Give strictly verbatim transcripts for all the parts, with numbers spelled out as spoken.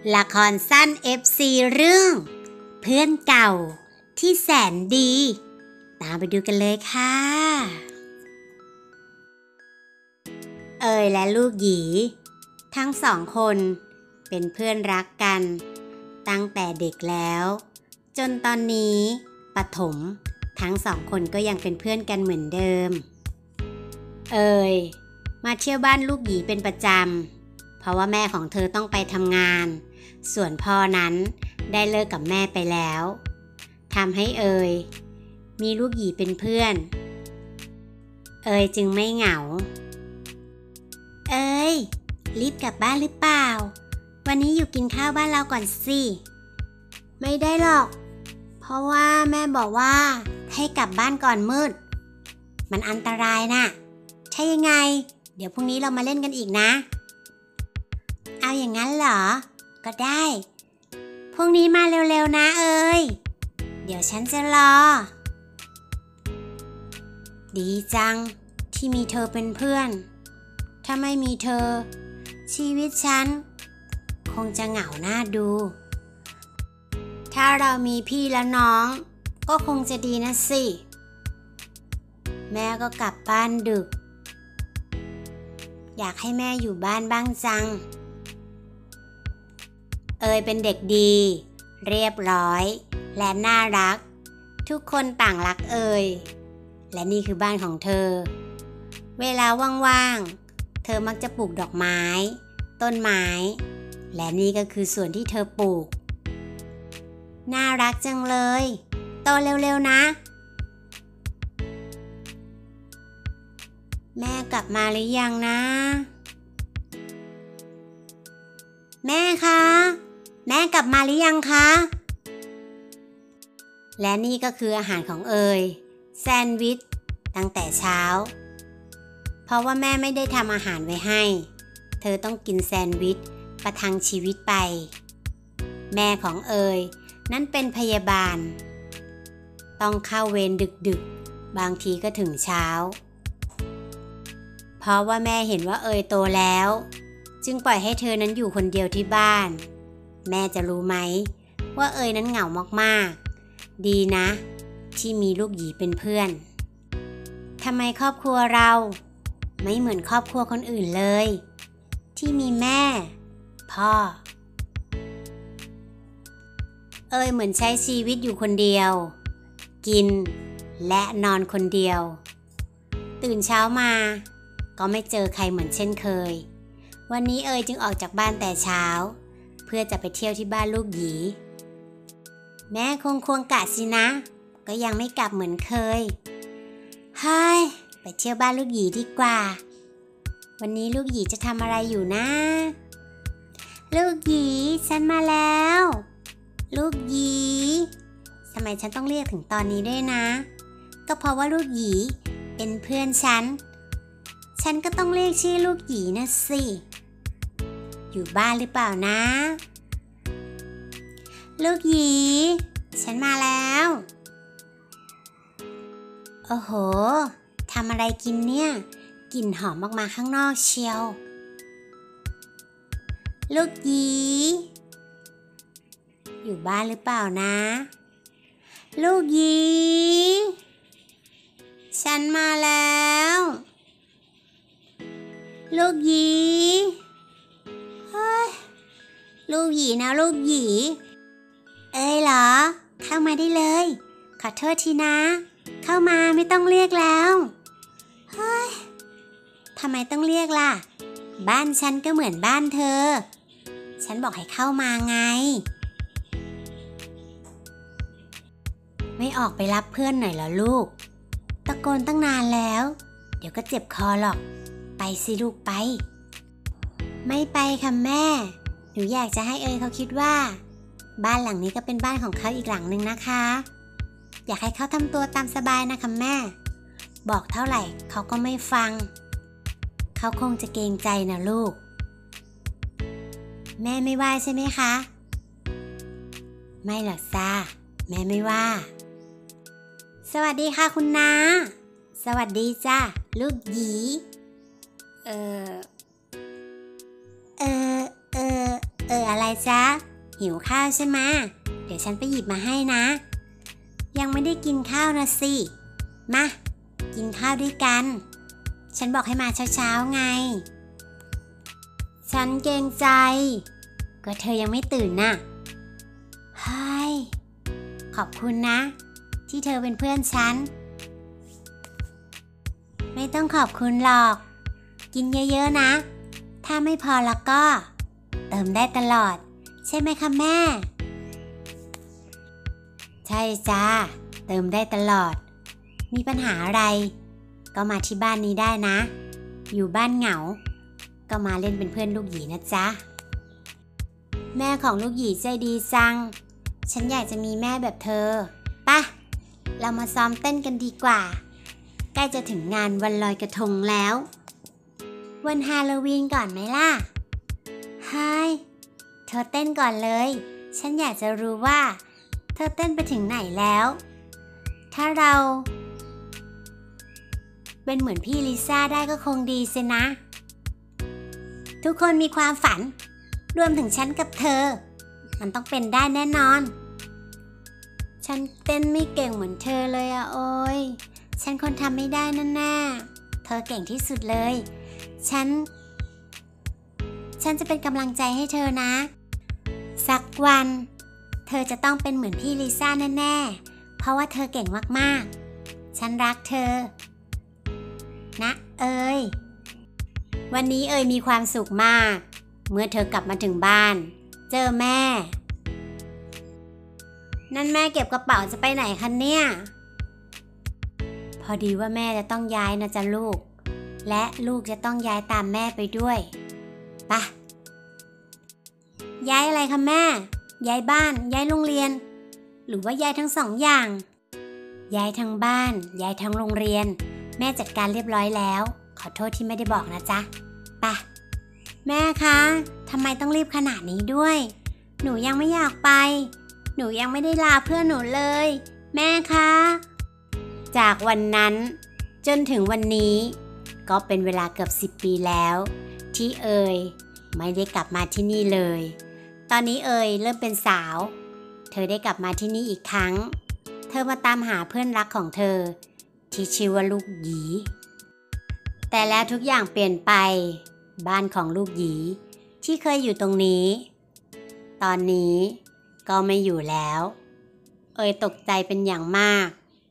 ละครสั้น เอฟ ซี เรื่องเพื่อนเก่าที่แสนดีตามไปดูกันเลยค่ะเอ๋ยและลูกหยีทั้งสองคนเป็นเพื่อนรักกันตั้งแต่เด็กแล้วจนตอนนี้ประถมทั้งสองคนก็ยังเป็นเพื่อนกันเหมือนเดิมเอ๋ยมาเที่ยวบ้านลูกหยีเป็นประจำเพราะว่าแม่ของเธอต้องไปทำงานส่วนพ่อนั้นได้เลิกกับแม่ไปแล้วทำให้เอ๋ยมีลูกหยีเป็นเพื่อนเอ๋ยจึงไม่เหงาเอ๋ยรีบกลับบ้านหรือเปล่าวันนี้อยู่กินข้าวบ้านเราก่อนสิไม่ได้หรอกเพราะว่าแม่บอกว่าให้กลับบ้านก่อนมืดมันอันตรายน่ะใช่ยังไงเดี๋ยวพรุ่งนี้เรามาเล่นกันอีกนะเอาอย่างนั้นเหรอก็ได้พรุ่งนี้มาเร็วๆนะเอ๋ยเดี๋ยวฉันจะรอดีจังที่มีเธอเป็นเพื่อนถ้าไม่มีเธอชีวิตฉันคงจะเหงาหน้าดูถ้าเรามีพี่และน้องก็คงจะดีนะสิแม่ก็กลับบ้านดึกอยากให้แม่อยู่บ้านบ้างจังเอ๋ยเป็นเด็กดีเรียบร้อยและน่ารักทุกคนต่างรักเอ๋ยและนี่คือบ้านของเธอเวลาว่างๆเธอมักจะปลูกดอกไม้ต้นไม้และนี่ก็คือส่วนที่เธอปลูกน่ารักจังเลยโตเร็วๆนะแม่กลับมาหรือยังนะแม่คะแม่กลับมาหรือยังคะและนี่ก็คืออาหารของเอ๋ยแซนด์วิชตั้งแต่เช้าเพราะว่าแม่ไม่ได้ทำอาหารไว้ให้เธอต้องกินแซนด์วิชประทังชีวิตไปแม่ของเอ๋ยนั้นเป็นพยาบาลต้องเข้าเวรดึกๆบางทีก็ถึงเช้าเพราะว่าแม่เห็นว่าเอ๋ยโตแล้วจึงปล่อยให้เธอนั้นอยู่คนเดียวที่บ้านแม่จะรู้ไหมว่าเอ๋ยนั้นเหงามากๆดีนะที่มีลูกหยีเป็นเพื่อนทำไมครอบครัวเราไม่เหมือนครอบครัวคนอื่นเลยที่มีแม่พ่อเอ๋ยเหมือนใช้ชีวิตอยู่คนเดียวกินและนอนคนเดียวตื่นเช้ามาก็ไม่เจอใครเหมือนเช่นเคยวันนี้เอ๋ยจึงออกจากบ้านแต่เช้าเพื่อจะไปเที่ยวที่บ้านลูกหยีแม่คงควงกะสินะก็ยังไม่กลับเหมือนเคยเฮ้ยไปเที่ยวบ้านลูกหยีดีกว่าวันนี้ลูกหยีจะทำอะไรอยู่นะลูกหยีฉันมาแล้วลูกหยีทำไมฉันต้องเรียกถึงตอนนี้ด้วยนะก็เพราะว่าลูกหยีเป็นเพื่อนฉันฉันก็ต้องเรียกชื่อลูกหยีนะสิอยู่บ้านหรือเปล่านะลูกหยีฉันมาแล้วโอ้โหทำอะไรกินเนี่ยกลิ่นหอมออกมาข้างนอกเชียวลูกหยีอยู่บ้านหรือเปล่านะลูกหยีฉันมาแล้วลูกหยีเฮ้ยลูกหยีนะลูกหยีเอ้ยเหรอเข้ามาได้เลยขอโทษทีนะเข้ามาไม่ต้องเรียกแล้วเฮ้ยทำไมต้องเรียกล่ะบ้านฉันก็เหมือนบ้านเธอฉันบอกให้เข้ามาไงไม่ออกไปรับเพื่อนหน่อยเหรอลูกตะโกนตั้งนานแล้วเดี๋ยวก็เจ็บคอหรอกไปสิลูกไปไม่ไปค่ะแม่หนูอยากจะให้เอ๋ยเขาคิดว่าบ้านหลังนี้ก็เป็นบ้านของเขาอีกหลังนึงนะคะอยากให้เขาทำตัวตามสบายนะคะแม่บอกเท่าไหร่เขาก็ไม่ฟังเขาคงจะเกรงใจนะลูกแม่ไม่ว่าใช่ไหมคะไม่หรอกจ้าแม่ไม่ว่าสวัสดีค่ะคุณน้าสวัสดีจ้าลูกหยีเออเออเออเออออะไรจ๊ะหิวข้าวใช่ไหมเดี๋ยวฉันไปหยิบมาให้นะยังไม่ได้กินข้าวนะสิมากินข้าวด้วยกันฉันบอกให้มาเช้าๆไงฉันเกรงใจก็เธอยังไม่ตื่นน่ะเฮ้ยขอบคุณนะที่เธอเป็นเพื่อนฉันไม่ต้องขอบคุณหรอกกินเยอะๆนะถ้าไม่พอแล้วก็เติมได้ตลอดใช่ไหมคะแม่ใช่จ้าเติมได้ตลอดมีปัญหาอะไรก็มาที่บ้านนี้ได้นะอยู่บ้านเหงาก็มาเล่นเป็นเพื่อนลูกหยีนะจ๊ะแม่ของลูกหยีใจดีจังฉันอยากจะมีแม่แบบเธอป่ะเรามาซ้อมเต้นกันดีกว่าใกล้จะถึงงานวันลอยกระทงแล้ววันฮาโลวีนก่อนไหมล่ะไฮเธอเต้นก่อนเลยฉันอยากจะรู้ว่าเธอเต้นไปถึงไหนแล้วถ้าเราเป็นเหมือนพี่ลิซ่าได้ก็คงดีสินะทุกคนมีความฝันรวมถึงฉันกับเธอมันต้องเป็นได้แน่นอนฉันเต้นไม่เก่งเหมือนเธอเลยอะโอ้ยฉันคนทำไม่ได้แน่ๆเธอเก่งที่สุดเลยฉันฉันจะเป็นกำลังใจให้เธอนะสักวันเธอจะต้องเป็นเหมือนพี่ลิซ่าแน่ๆเพราะว่าเธอเก่งมากๆฉันรักเธอนะเอ๋ยวันนี้เอ๋ยมีความสุขมากเมื่อเธอกลับมาถึงบ้านเจอแม่นั่นแม่เก็บกระเป๋าจะไปไหนคะเนี่ยพอดีว่าแม่จะต้องย้ายนะจ๊ะลูกและลูกจะต้องย้ายตามแม่ไปด้วยไปย้ายอะไรคะแม่ย้ายบ้านย้ายโรงเรียนหรือว่าย้ายทั้งสองอย่างย้ายทั้งบ้านย้ายทั้งโรงเรียนแม่จัดการเรียบร้อยแล้วขอโทษที่ไม่ได้บอกนะจ๊ะไปแม่คะทำไมต้องรีบขนาดนี้ด้วยหนูยังไม่อยากไปหนูยังไม่ได้ลาเพื่อนหนูเลยแม่คะจากวันนั้นจนถึงวันนี้ก็เป็นเวลาเกือบสิบปีแล้วที่เอ๋ยไม่ได้กลับมาที่นี่เลยตอนนี้เอ๋ยเริ่มเป็นสาวเธอได้กลับมาที่นี่อีกครั้งเธอมาตามหาเพื่อนรักของเธอที่ชื่อว่าลูกหยีแต่แล้วทุกอย่างเปลี่ยนไปบ้านของลูกหยีที่เคยอยู่ตรงนี้ตอนนี้ก็ไม่อยู่แล้วเอ๋ยตกใจเป็นอย่างมาก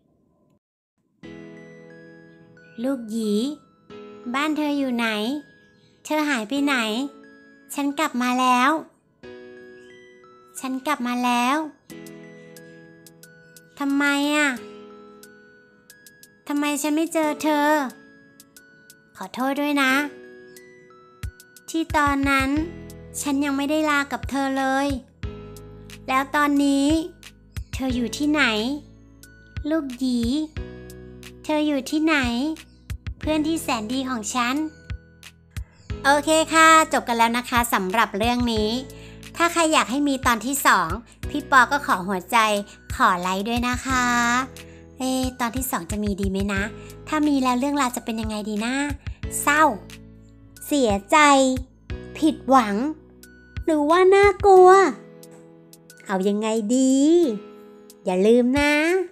ลูกหยีบ้านเธออยู่ไหนเธอหายไปไหนฉันกลับมาแล้วฉันกลับมาแล้วทำไมอ่ะทำไมฉันไม่เจอเธอขอโทษด้วยนะที่ตอนนั้นฉันยังไม่ได้ลากับเธอเลยแล้วตอนนี้เธออยู่ที่ไหนลูกหยีเธออยู่ที่ไหนเพื่อนที่แสนดีของฉันโอเคค่ะจบกันแล้วนะคะสำหรับเรื่องนี้ถ้าใครอยากให้มีตอนที่สองพี่ปอก็ขอหัวใจขอไลค์ด้วยนะคะเอ๊ะตอนที่สองจะมีดีไหมนะถ้ามีแล้วเรื่องราวจะเป็นยังไงดีนะเศร้าเสียใจผิดหวังหรือว่าน่ากลัวเอายังไงดีอย่าลืมนะ